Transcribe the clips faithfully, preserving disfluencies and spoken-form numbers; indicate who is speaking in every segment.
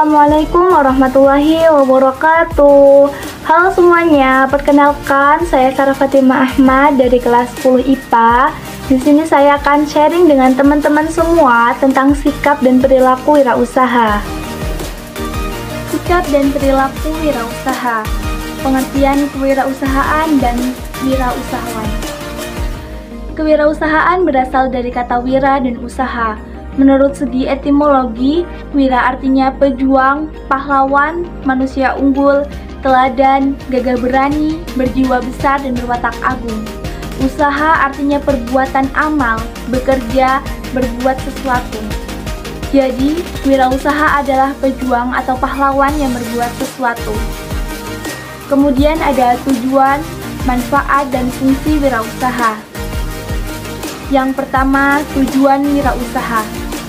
Speaker 1: Assalamualaikum warahmatullahi wabarakatuh. Halo semuanya, perkenalkan saya Sarah Fatima Ahmad dari kelas sepuluh I P A. Di sini saya akan sharing dengan teman-teman semua tentang sikap dan perilaku wirausaha. Sikap dan perilaku wirausaha. Pengertian kewirausahaan dan wirausahawan. Kewirausahaan berasal dari kata wira dan usaha. Menurut segi etimologi, wira artinya pejuang, pahlawan, manusia unggul, teladan, gagah berani, berjiwa besar dan berwatak agung. Usaha artinya perbuatan amal, bekerja, berbuat sesuatu. Jadi, wirausaha adalah pejuang atau pahlawan yang berbuat sesuatu. Kemudian ada tujuan, manfaat, dan fungsi wirausaha. Yang pertama, tujuan wirausaha.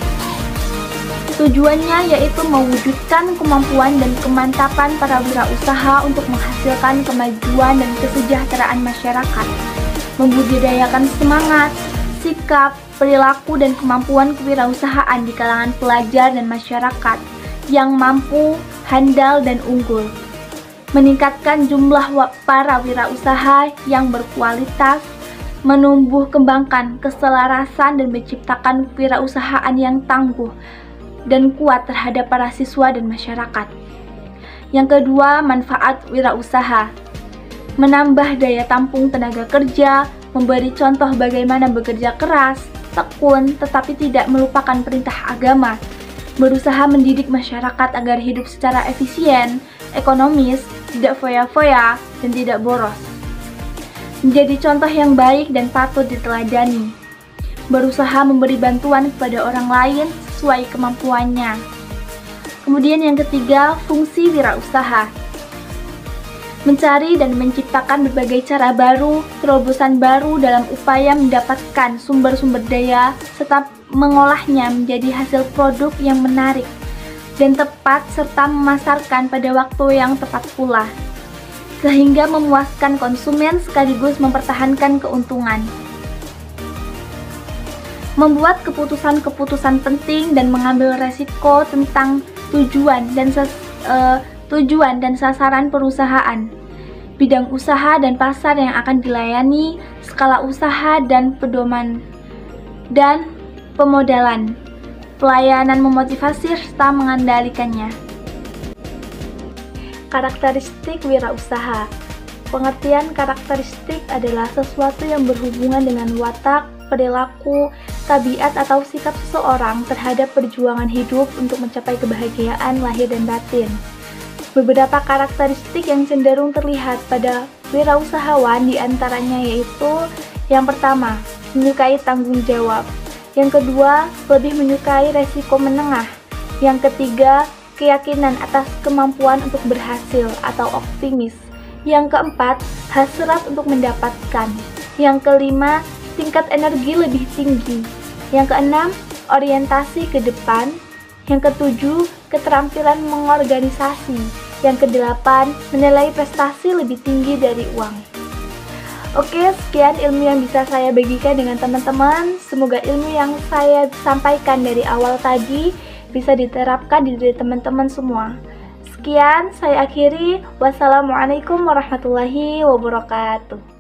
Speaker 1: Tujuannya yaitu mewujudkan kemampuan dan kemantapan para wirausaha untuk menghasilkan kemajuan dan kesejahteraan masyarakat, membudidayakan semangat, sikap, perilaku, dan kemampuan kewirausahaan di kalangan pelajar dan masyarakat yang mampu, handal, dan unggul, meningkatkan jumlah para wirausaha yang berkualitas, menumbuh kembangkan keselarasan dan menciptakan kewirausahaan yang tangguh dan kuat terhadap para siswa dan masyarakat. Yang kedua, manfaat wirausaha. Menambah daya tampung tenaga kerja, memberi contoh bagaimana bekerja keras, tekun, tetapi tidak melupakan perintah agama, berusaha mendidik masyarakat agar hidup secara efisien, ekonomis, tidak foya-foya, dan tidak boros. Menjadi contoh yang baik dan patut diteladani. Berusaha memberi bantuan kepada orang lain sesuai kemampuannya. Kemudian yang ketiga, fungsi wirausaha. Mencari dan menciptakan berbagai cara baru, terobosan baru dalam upaya mendapatkan sumber-sumber daya serta mengolahnya menjadi hasil produk yang menarik dan tepat serta memasarkan pada waktu yang tepat pula, sehingga memuaskan konsumen sekaligus mempertahankan keuntungan. Membuat keputusan-keputusan penting dan mengambil resiko tentang tujuan dan ses, uh, tujuan dan sasaran perusahaan, bidang usaha dan pasar yang akan dilayani, skala usaha dan pedoman dan pemodalan, pelayanan memotivasi serta mengendalikannya. Karakteristik wirausaha. Pengertian karakteristik adalah sesuatu yang berhubungan dengan watak, perilaku, tabiat atau sikap seseorang terhadap perjuangan hidup untuk mencapai kebahagiaan lahir dan batin. Beberapa karakteristik yang cenderung terlihat pada wirausahawan diantaranya yaitu: yang pertama, menyukai tanggung jawab. Yang kedua, lebih menyukai resiko menengah. Yang ketiga, keyakinan atas kemampuan untuk berhasil atau optimis. Yang keempat, hasrat untuk mendapatkan. Yang kelima, tingkat energi lebih tinggi. Yang keenam, orientasi ke depan. Yang ketujuh, keterampilan mengorganisasi. Yang kedelapan, menilai prestasi lebih tinggi dari uang. Oke, sekian ilmu yang bisa saya bagikan dengan teman-teman. Semoga ilmu yang saya sampaikan dari awal tadi bisa diterapkan di diri teman-teman semua. Sekian, saya akhiri. Wassalamualaikum warahmatullahi wabarakatuh.